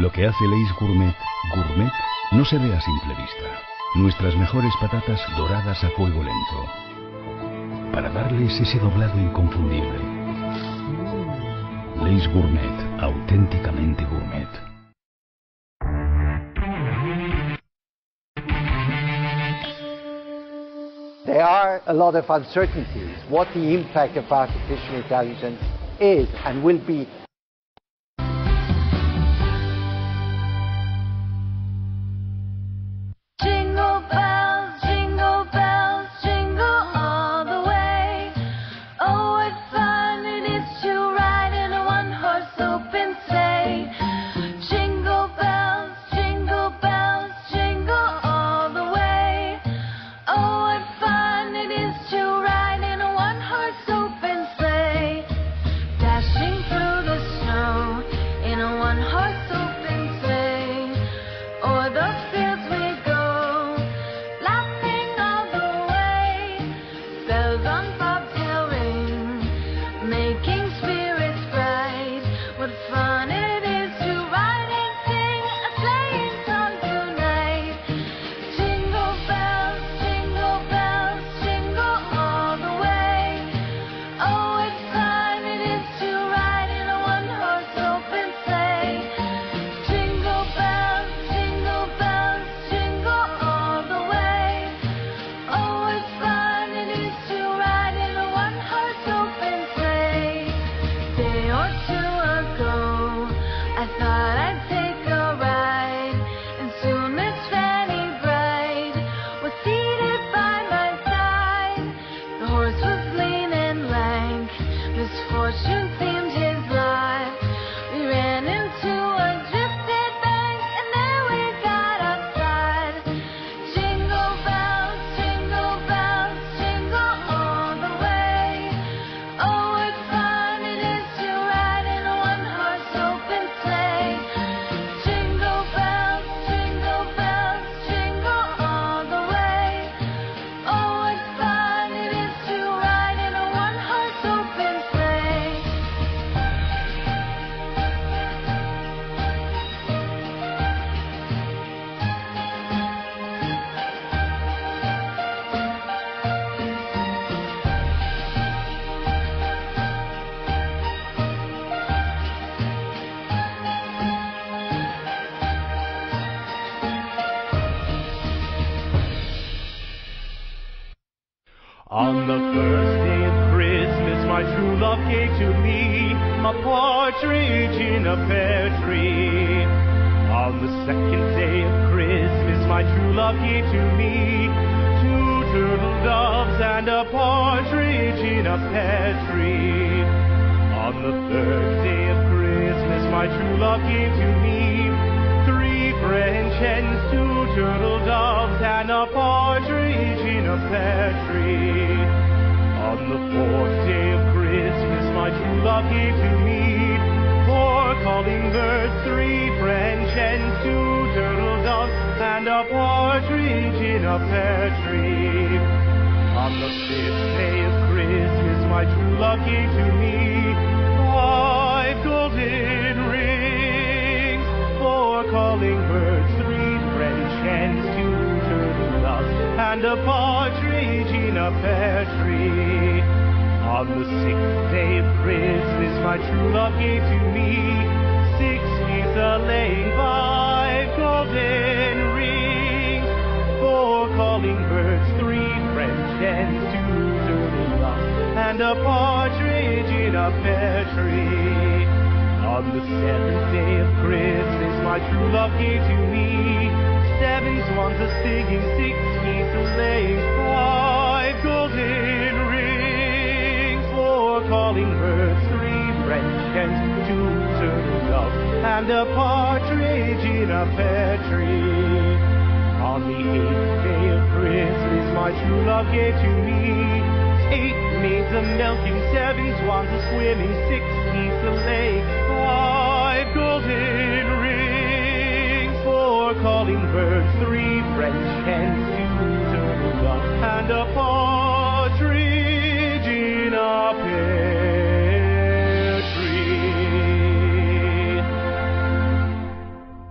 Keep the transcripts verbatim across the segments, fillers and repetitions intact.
Lo que hace Lay's Gourmet, gourmet, no se ve a simple vista. Nuestras mejores patatas doradas a fuego lento, para darles ese doblado inconfundible. Lay's Gourmet, auténticamente gourmet. There are a lot of uncertainties what the impact of artificial intelligence is and will be. On the first day of Christmas, my true love gave to me a partridge in a pear tree. On the second day of Christmas, my true love gave to me two turtle doves and a partridge in a pear tree. On the third day of Christmas, my true love gave to me three French hens, two turtle doves, and a partridge in a pear tree. On the fourth day of Christmas, my true love gave to me four calling birds, three French hens, two turtle doves, and a partridge in a pear tree. On the fifth day of Christmas, my true love gave to me five golden rings, four calling birds, three French hens, two turtle doves, and a partridge in a pear tree. On the sixth day of Christmas, my true love gave to me six geese a-laying, five golden rings, four calling birds, three French hens, two turtle doves, and a partridge in a pear tree. On the seventh day of Christmas, my true love gave to me seven swans a-singing, six geese a-laying, five golden rings, four calling birds, three French hens, two turtle doves, and a partridge in a pear tree. On the eighth day of Christmas, my true love gave to me eight maids a-milking, seven swans a-swimming, six geese a-laying, five golden rings, four calling birds, three French hens, two turtle doves, and a partridge in a pear tree.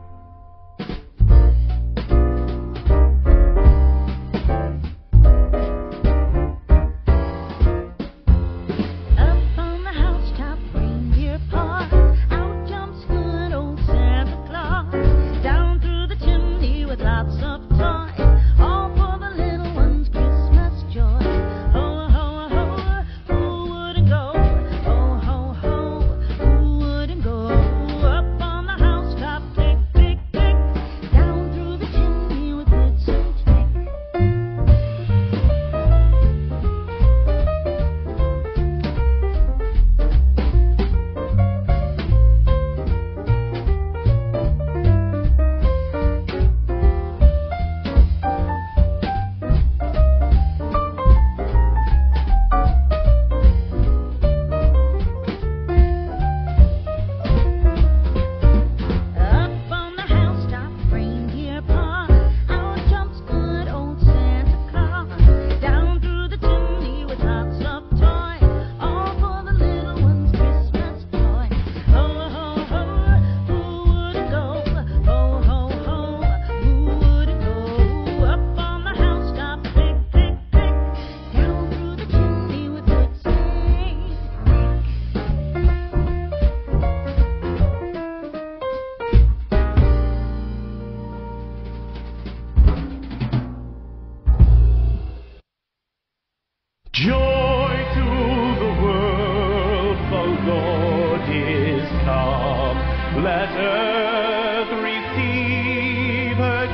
Joy to the world, the Lord is come. Let earth receive her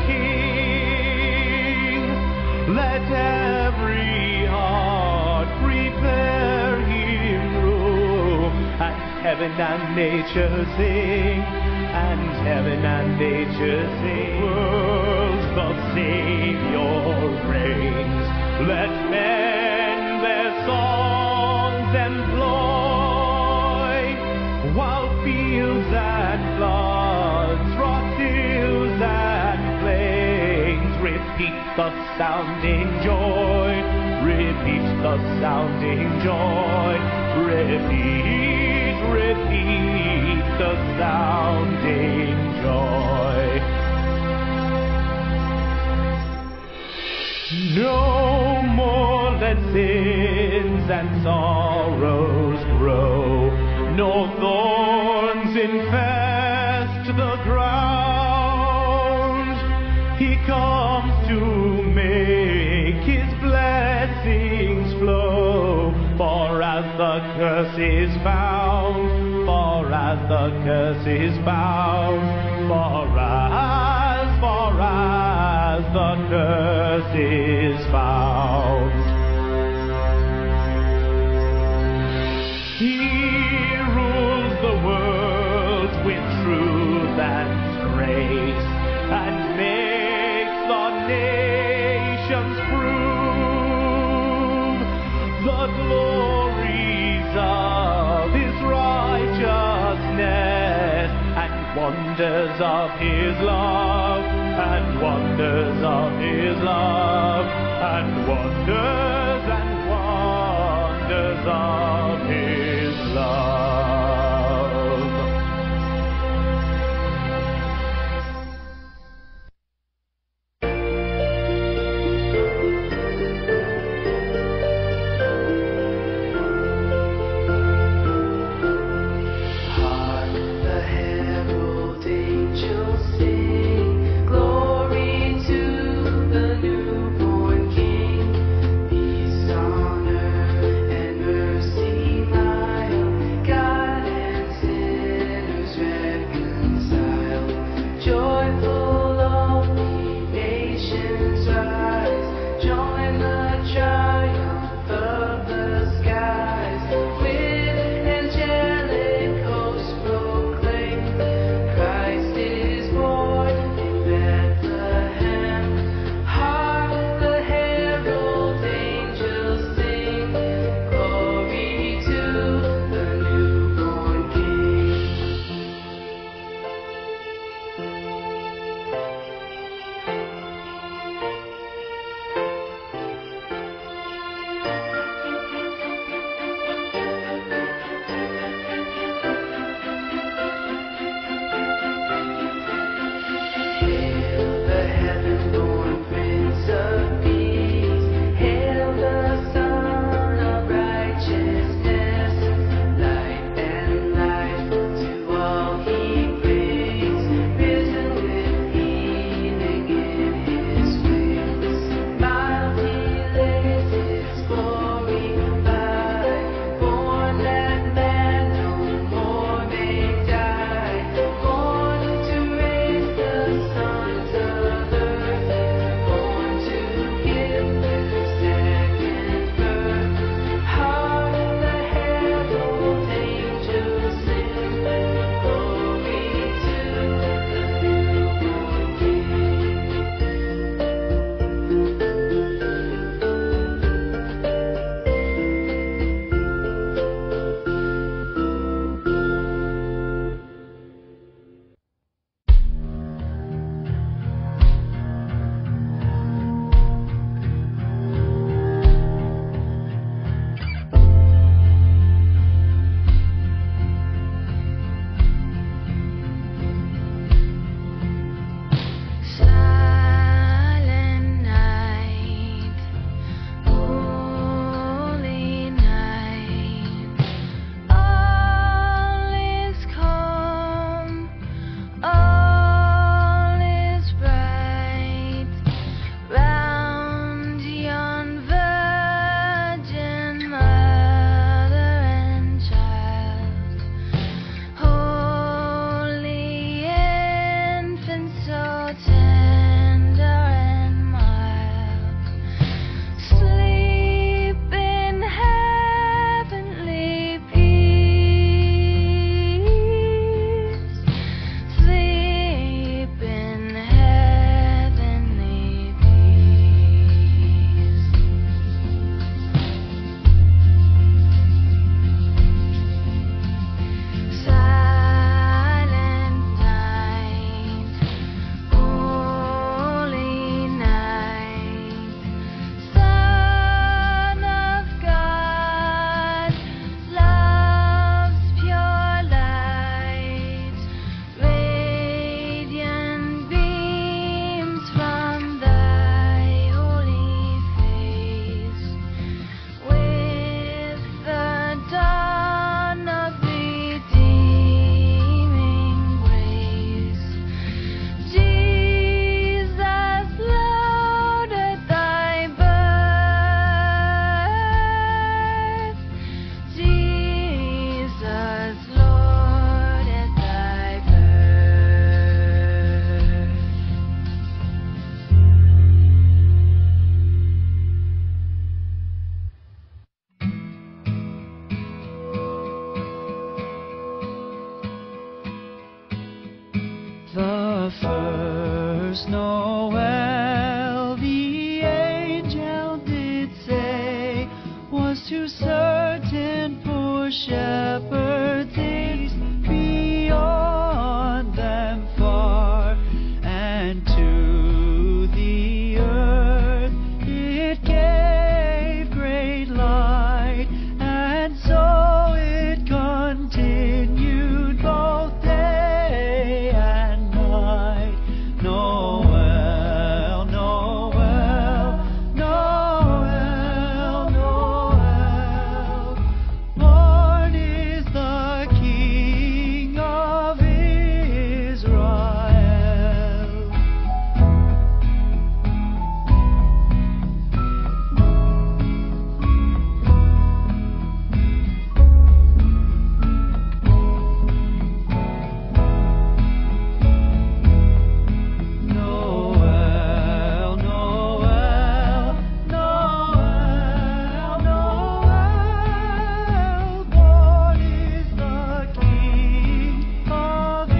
King. Let every heart prepare him room. And heaven and nature sing, and heaven and nature sing. World, the Savior reigns. Let men their songs employ, while fields and floods, rock hills and plains, repeat the sounding joy, repeat the sounding joy, repeat, repeat the sounding joy. No more let sins and sorrows grow, nor thorns infest the ground. He comes to make his blessings flow, for as the curse is found, for as the curse is found, for as, for as the curse is found. He rules the world with truth and grace, and makes the nations prove the glories of his righteousness, and wonders of his love, and wonders of his love, and wonders and wonders of his love. Hark the herald angels sing, glory to the newborn King. certain poor shepherds is beyond them far, and to the earth it gave great light, and so it continued both day and night. Noel, Noel, Noel, Noel. Born is the King of Israel. Noel, Noel, Noel, Noel. Born is the King of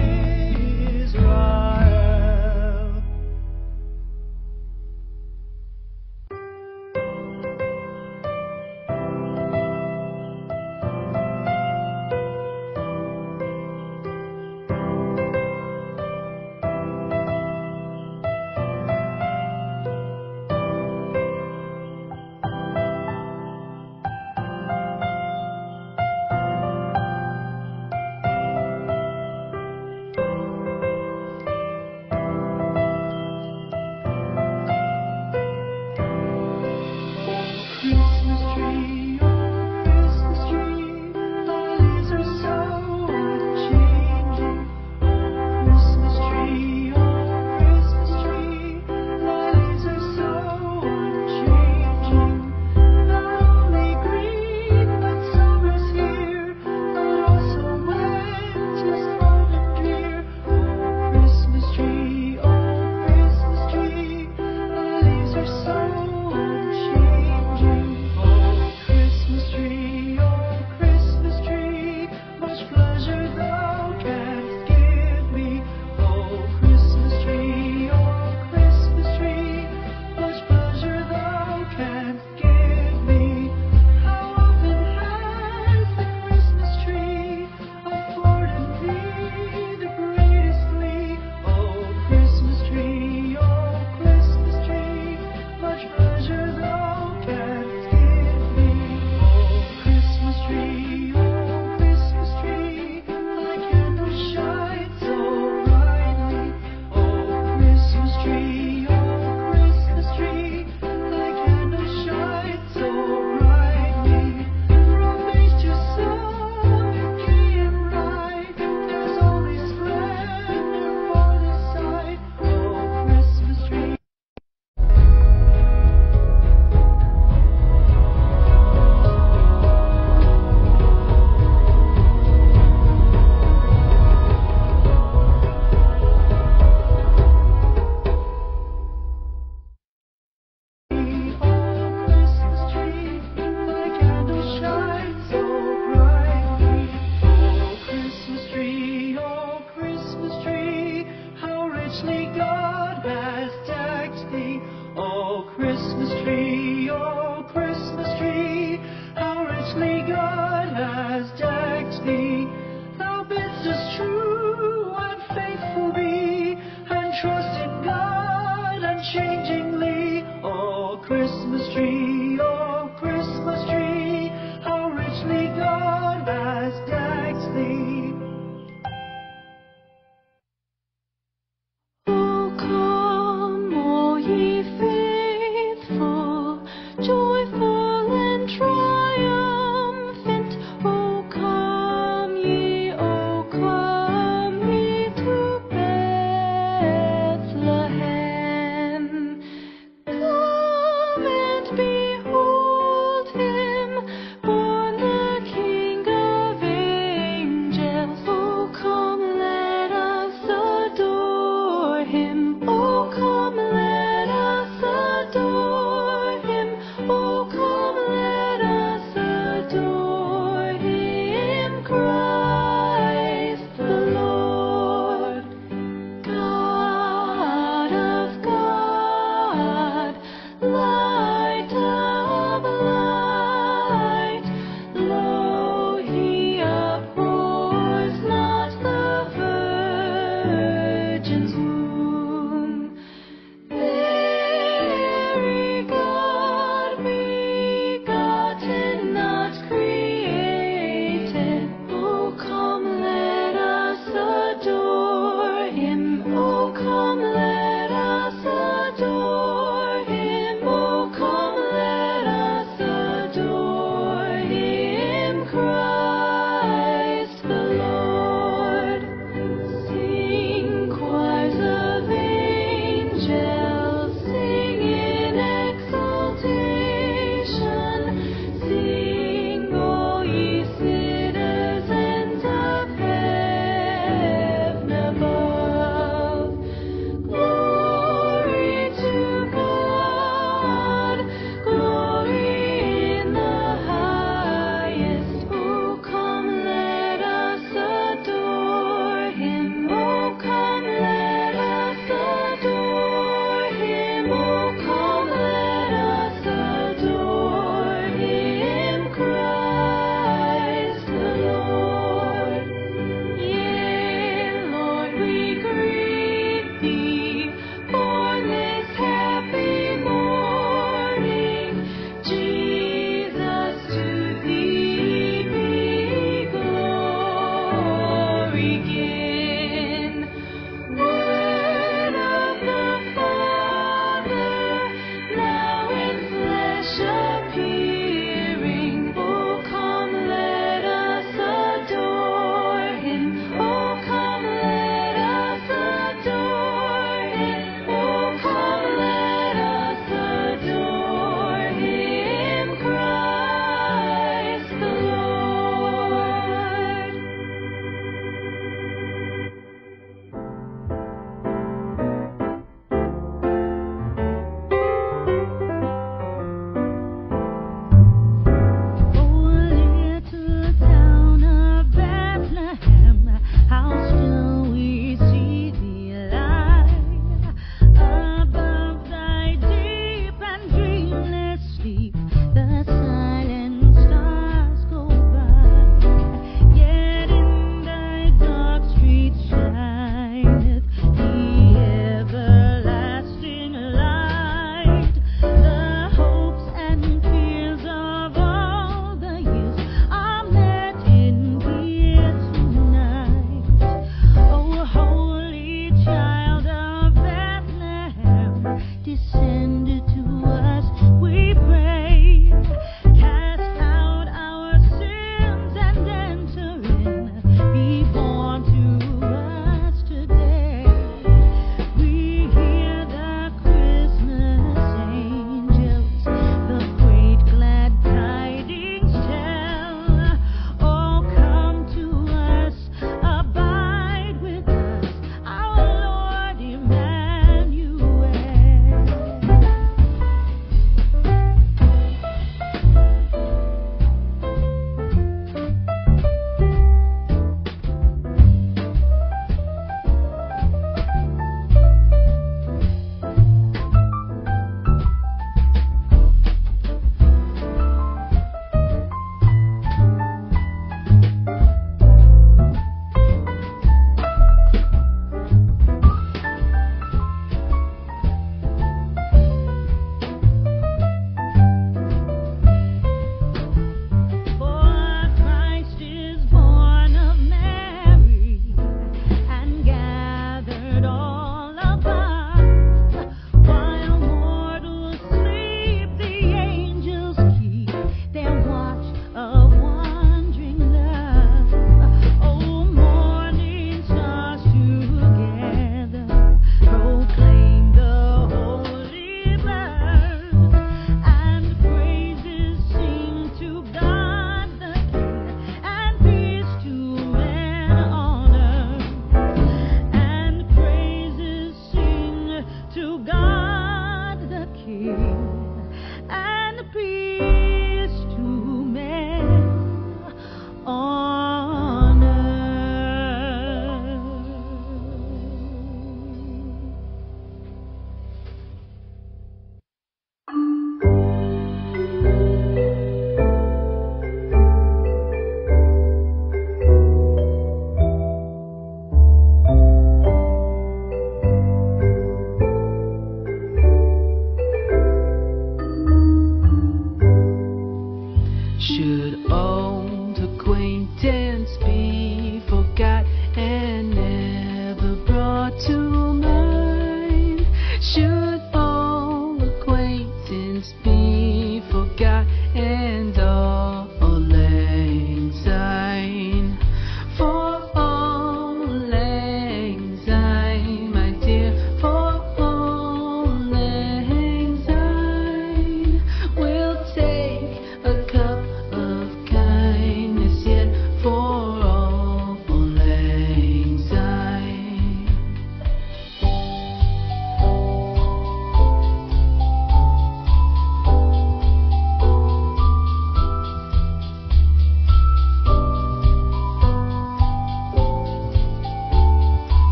Israel. Christmas tree, oh Christmas tree, the leaves are so unchanging. Christmas tree, oh Christmas tree, the leaves are so unchanging. Not only green, but summer's here, but also winter's cold and drear. Oh Christmas tree, oh Christmas tree, the leaves are so unchanging. Oh Christmas tree, oh Christmas tree, much pleasure thou canst give me. Oh Christmas tree, oh Christmas tree, much pleasure thou canst give me. How often has the Christmas tree afforded thee the greatest glee? Oh Christmas tree, oh Christmas tree, much pleasure thou canst give me. Oh Christmas tree, oh Christmas tree, thy candles shine so brightly. Oh Christmas tree, oh Christmas tree, thy candles shine so brightly. From age to song, gay and bright, there's only splendor for the sight. Oh Christmas tree. Oh Christmas tree, thy candles shine so brightly. Oh Christmas tree, oh Christmas tree, how richly God has decked thee. Oh Christmas tree, oh Christmas tree, how richly God has decked thee. Thou bidst us true and faithful be, and trust in God unchangingly. Oh Christmas tree, oh Christmas tree, how richly God has decked thee. Oh come, all ye faithful, joyful and triumphant. Oh come ye, oh come ye to Bethlehem. Come and behold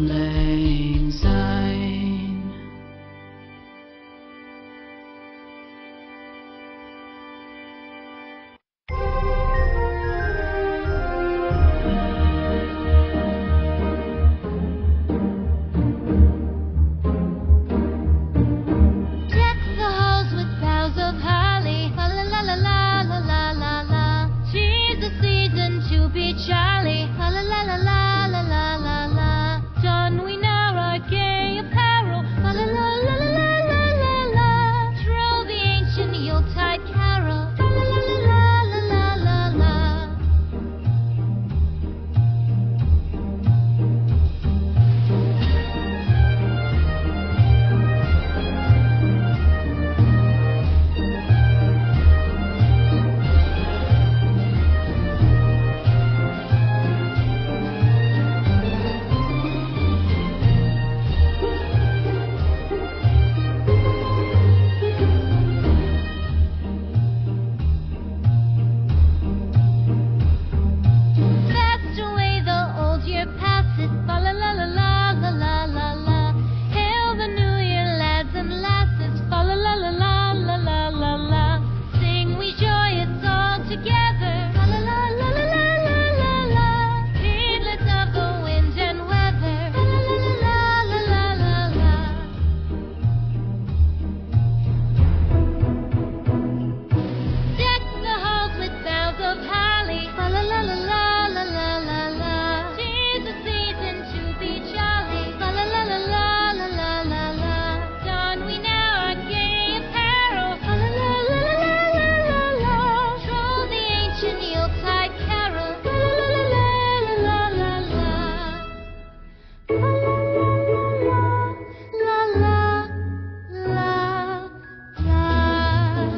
Lang Syne. Deck the halls with boughs of holly. La la la la la la la la la. Tis the season to be jolly. La la la la la la la la la. Don we now our gay apparel. La la la la la la la la la. Troll the ancient Yuletide carol. La la la la la la la. Fast away the old year passes. La la la la la la la la la. Hail the new year, lads and lasses. Fa la la la la la la la la. Sing we joyous all together. La la la la la la la la la. Heedless of the wind and weather. La la la la la la la la. Deck the halls with boughs of holly. La la la la la la la la la. Tis the season to be jolly. La la la la la la la la la. Don we now our gay apparel. La la la la la la la la. Troll the ancient Yuletide carol. La la la la la la la la. La la la la la.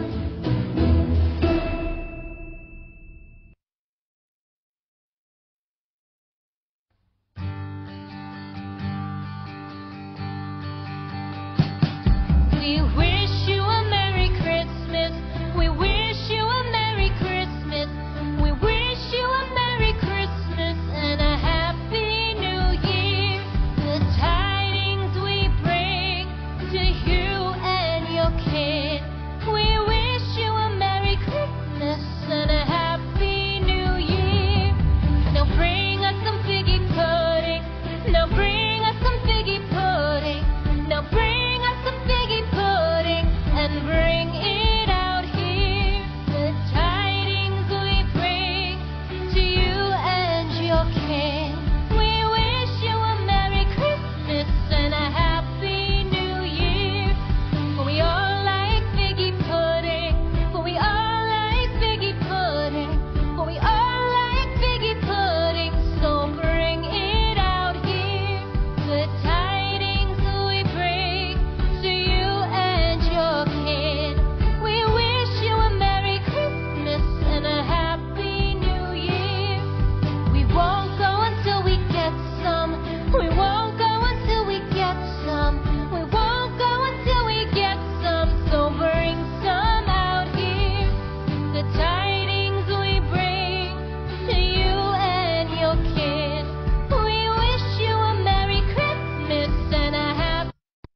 We wish you a Merry Christmas. We wish you a Merry Christmas. We wish you a Merry Christmas and a Happy New Year. The tidings we bring to you and your kid. We wish you a Merry Christmas and a Happy New Year. Now bring us some figgy pudding. Now bring us some figgy pudding. Now bring us some figgy pudding and bring it out here. The tidings we bring to you and your kin. We wish you a Merry Christmas and a Happy New Year. For we all like figgy pudding. For we all like figgy pudding. For we all like figgy pudding. So bring it out here. The tidings we bring to you and your kid. We wish you a Merry Christmas and a Happy New Year. We won't go until we get some. We won't go until we get some. We won't go until we get some. So bring some out here. The tidings we bring to you and your kid. We wish you a Merry Christmas and a Happy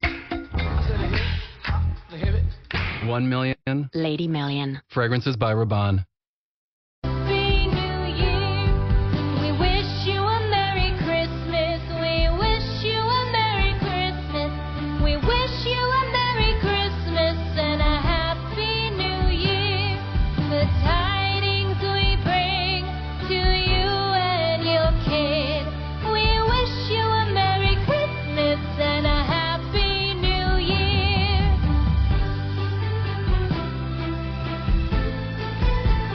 One million Lady Million. fragrances by Rabanne. New Year. We wish you a Merry Christmas. We wish you a Merry Christmas. We wish you a Merry Christmas and a Happy New Year. The tidings we bring to you and your kid. We wish you a Merry Christmas and a Happy New Year.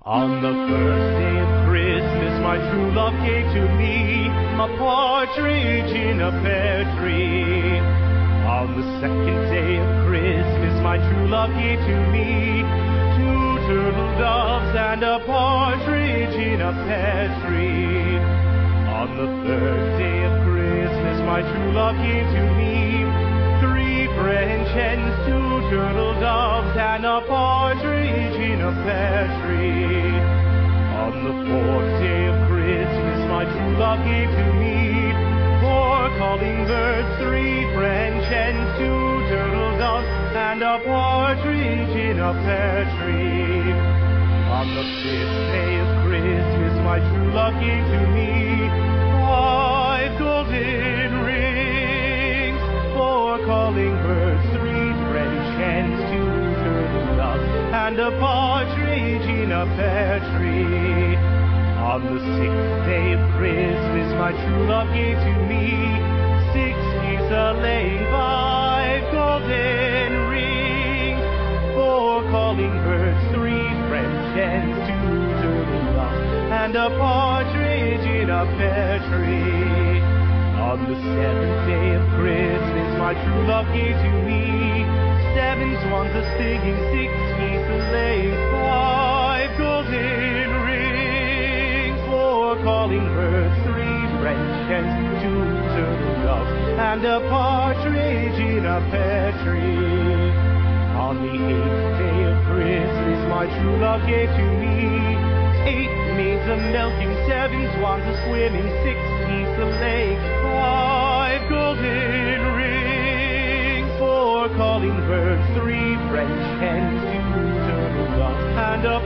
On the first day of Christmas, my true love gave to me a partridge in a pear tree. On the second day of Christmas, my true love gave to me two turtle doves and a partridge in a pear tree. On the third day of Christmas, my true love gave to me three French hens, two turtle doves, and a partridge in a pear tree. On the fourth day of Christmas, my true love gave to me four calling birds, three French hens, two turtle doves, and a partridge in a pear tree. On the fifth day of Christmas, my true love gave to me five golden rings, four calling birds, three French hens, two turtle doves, and a partridge in a pear tree. On the sixth day of Christmas, my true love gave to me six geese a-laying, five golden rings, four calling birds, three French hens, two turtle doves, and a partridge in a pear tree. On the seventh day of Christmas, my true love gave to me seven swans a-singing, six geese a-laying, five golden rings, four calling birds, three French hens, two turtle doves, and a partridge in a pear tree. On the eighth day of Christmas, my true love gave to me eight maids a-milking, seven swans a-swimming, six geese a-laying, five golden rings, four calling birds, three French hens, two turtle doves, and a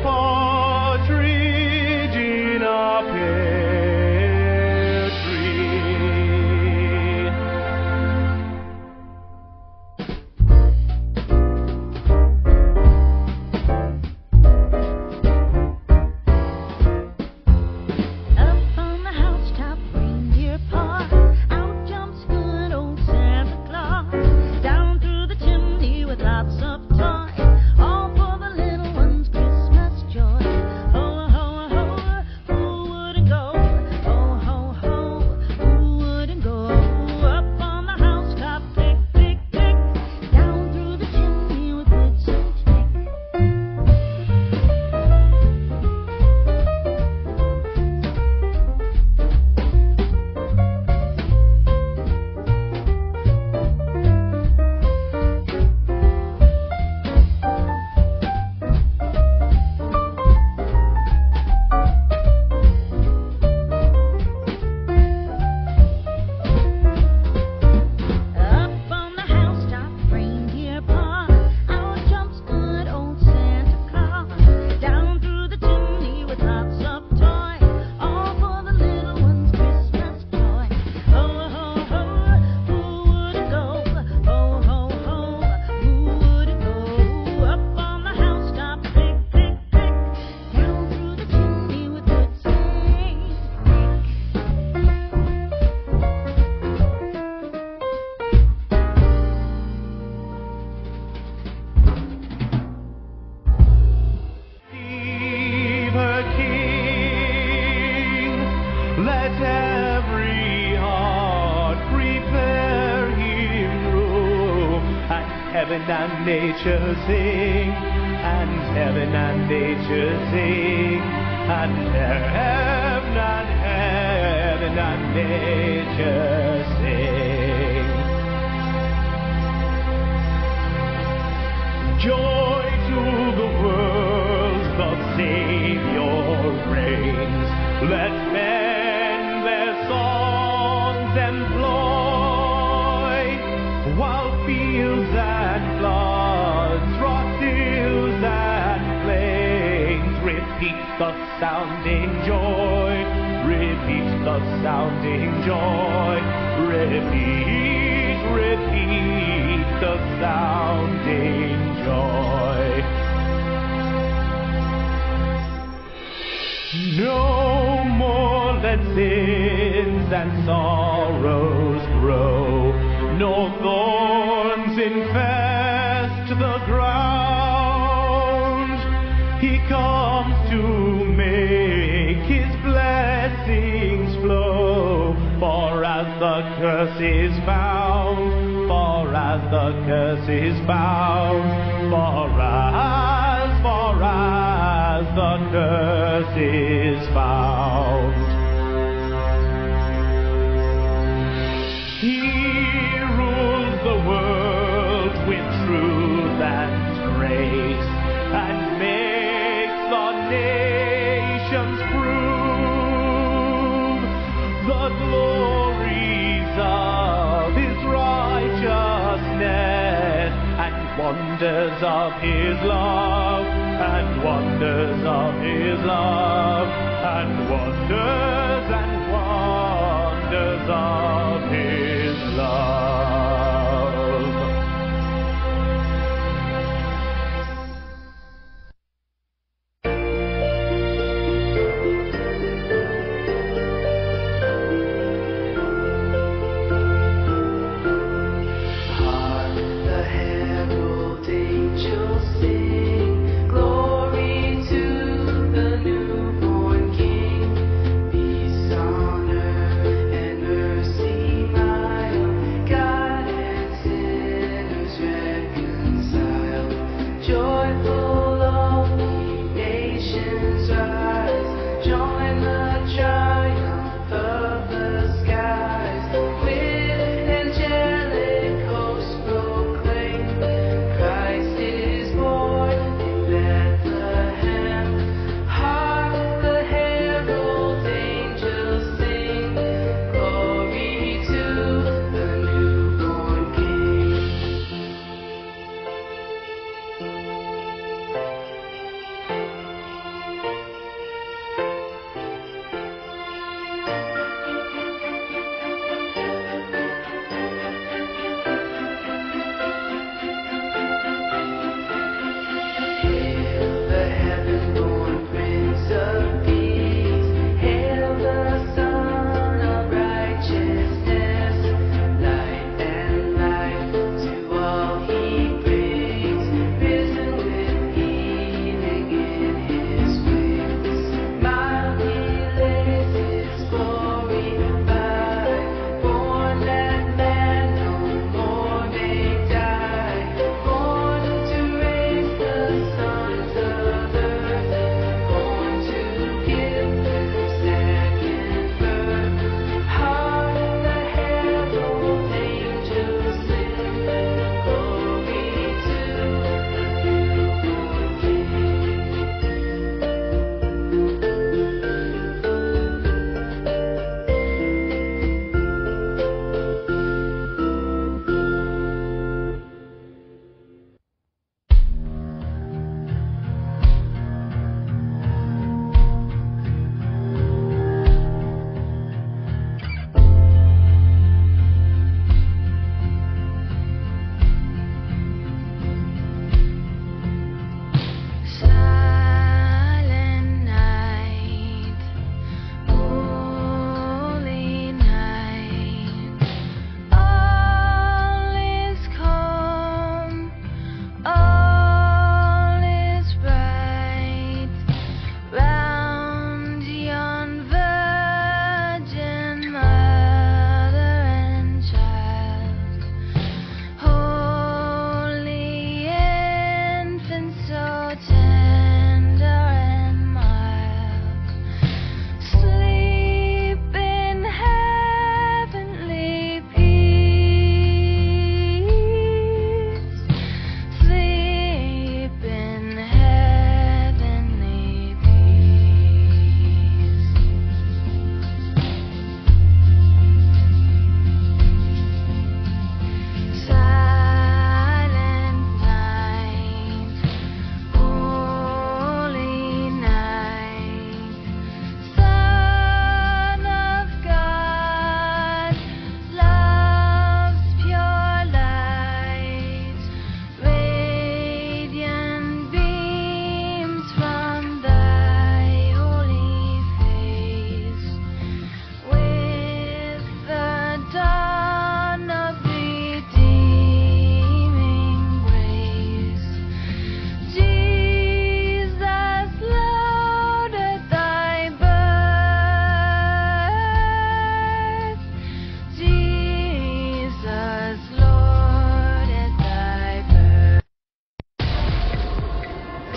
partridge in a pear tree. Up on the housetop, reindeer paw, out jumps good old Santa Claus. Down through the chimney with lots of toys, all for the little ones' Christmas joy. Ho, ho, ho, who wouldn't go? Ho, ho, ho, who wouldn't go? Up on the housetop, click, click, click, down through the chimney with boots and tick. Up on the housetop, reindeer paw, out jumps good old Santa Claus. Down through the chimney with lots of toys, all for the little ones' Christmas joy. Ho, ho, ho, who wouldn't go? Ho, ho, ho, who wouldn't go? Up on the housetop, click, click, click, down through the chimney with boots and Receive her King. Let every heart prepare him room. And heaven and nature sing, and heaven and nature sing, and heaven and heaven and nature sing. Joy to the world, the Savior reigns. Let men their songs employ, while fields and floods, rock hills and plains, repeat the sounding joy, repeat the sounding joy, repeat, repeat the sounding joy. No more let sins and sorrows grow, no thorns infest the ground. He comes to curse is found, for as the curse is found, for as, for as the curse is found. He rules the world with truth and grace, and makes the nations prove the glories of his righteousness, and wonders of his love, and wonders of his love, and wonders and wonders of his love. Hark, the herald angels sing, glory to the newborn King. Peace on earth and mercy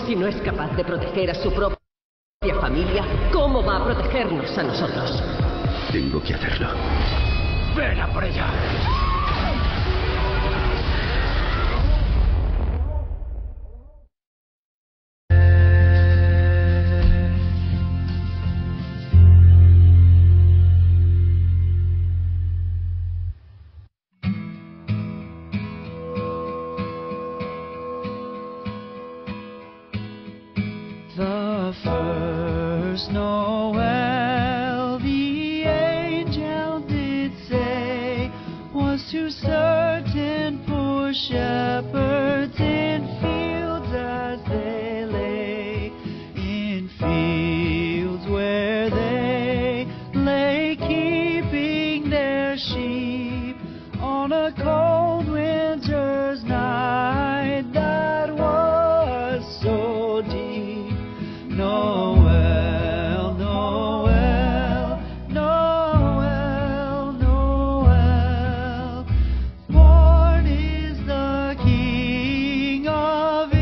Si no es capaz de proteger a su propia familia, ¿cómo va a protegernos a nosotros? Tengo que hacerlo. ¡Ven a por ella! The first Noel, the angel did say, was to certain poor shepherds in fields as they lay, in fields where they lay keeping their sheep on a cold winter's night that was so deep. Noel, Noel, Noel, Noel, born is the King of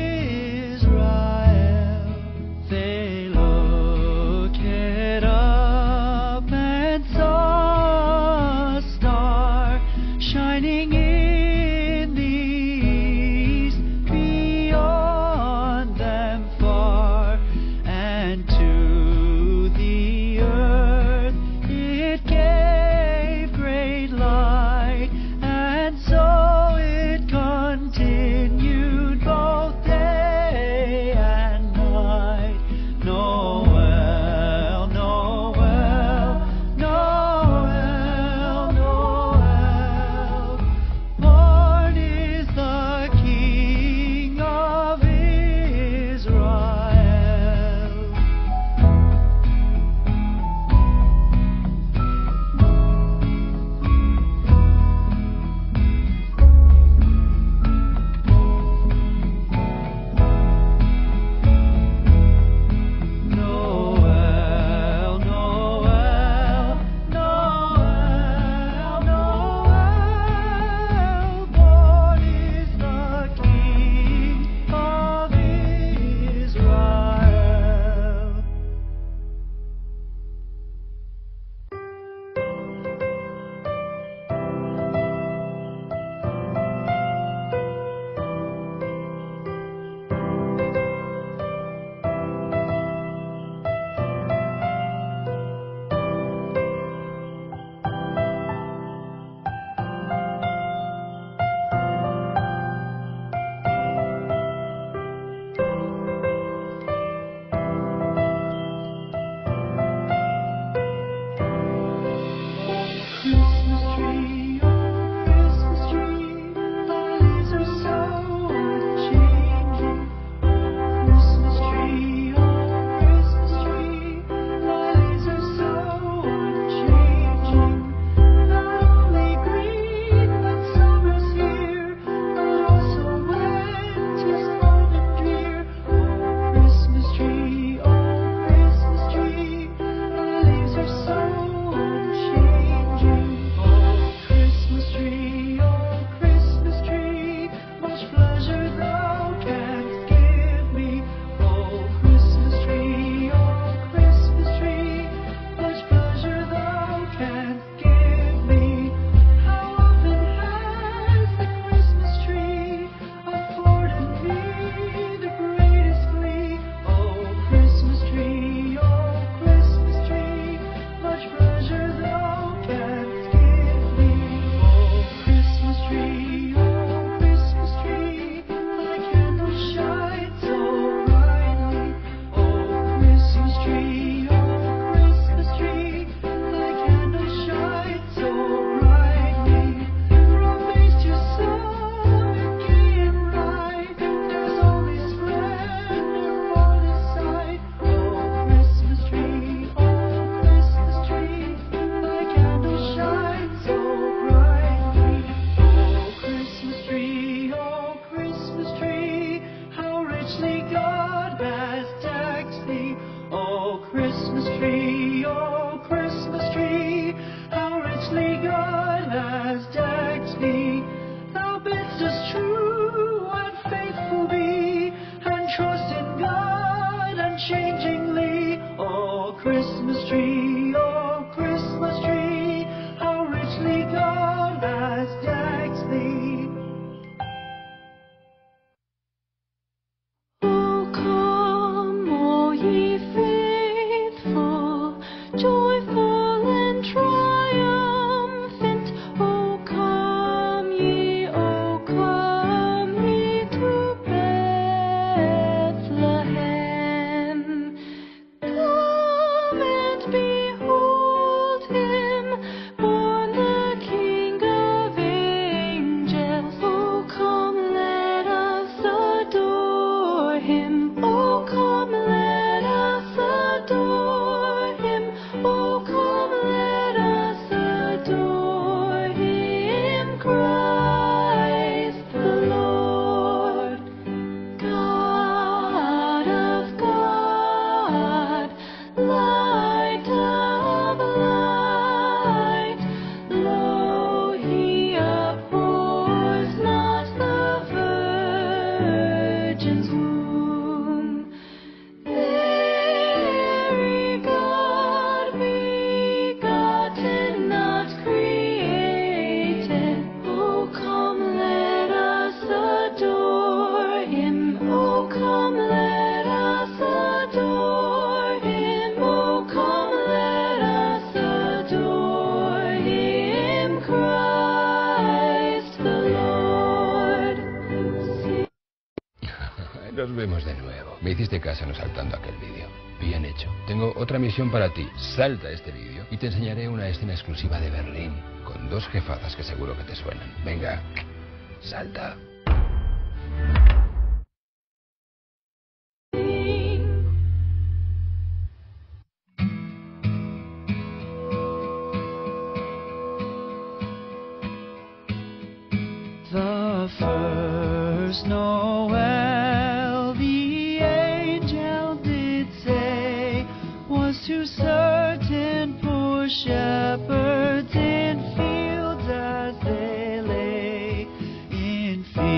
Israel. They looked up and saw a star shining in the east beyond them far. And to the earth it gave great light, and so it continued both day and night. Noel, Noel, Noel, Noel, born is the King of Israel. Noel, Noel, Noel, Noel, born is the King of Israel. Christmas tree, oh Christmas tree, thy leaves are so unchanging. Christmas tree, oh Christmas tree, thy leaves are so unchanging. Not only green when summer's here, but also winter's cold and drear. Oh Christmas tree, oh Christmas tree, thy leaves are so unchanging. Oh Christmas tree, oh Christmas tree, much pleasure thou canst give me. Oh Christmas tree, oh Christmas tree, much pleasure thou canst give me. How often has the Christmas tree afforded me the greatest glee. Oh Christmas tree, oh Christmas tree, much pleasure thou canst give me. Oh Christmas tree, oh Christmas tree, thy candles shine so brightly. Oh Christmas tree, oh Christmas tree, thy candles shine so brightly. From base to summit, gay and bright, there's only splendor for the sight. Oh Christmas tree, oh Christmas tree, thy candles shine so brightly. Oh Christmas tree, oh Christmas tree, how richly God has decked thee. Oh Christmas tree, oh Christmas tree, how richly God has decked thee. Thou bidst us true and faithful be, and trust in him. Oh, come, let us adore him. Oh, come, let us adore him. Christ the Lord, God of God, light of light. Lo, he abhors not the Virgin's womb. Very God begotten, not created. Oh, come, let us adore him. Oh, come, let us adore him. Oh, come, let us adore him. Christ the Lord. Nos vemos de nuevo. Me hiciste caso no saltando aquel vídeo. Bien hecho. Tengo otra misión para ti. Salta este vídeo y te enseñaré una escena exclusiva de Berlín con dos jefazas que seguro que te suenan. Venga, salta. The first Noel, the angel did say, was to certain poor shepherds in fields as they lay, in fields.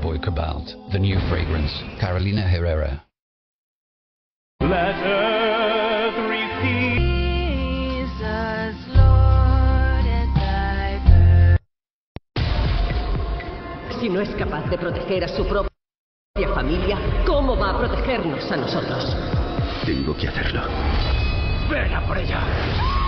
Boy Cobalt, the new fragrance, Carolina Herrera. Let earth repeat. Jesus, Lord, and thy Si no es capaz de proteger a su propia familia, ¿cómo va a protegernos a nosotros? Tengo que hacerlo. Ven a por ella.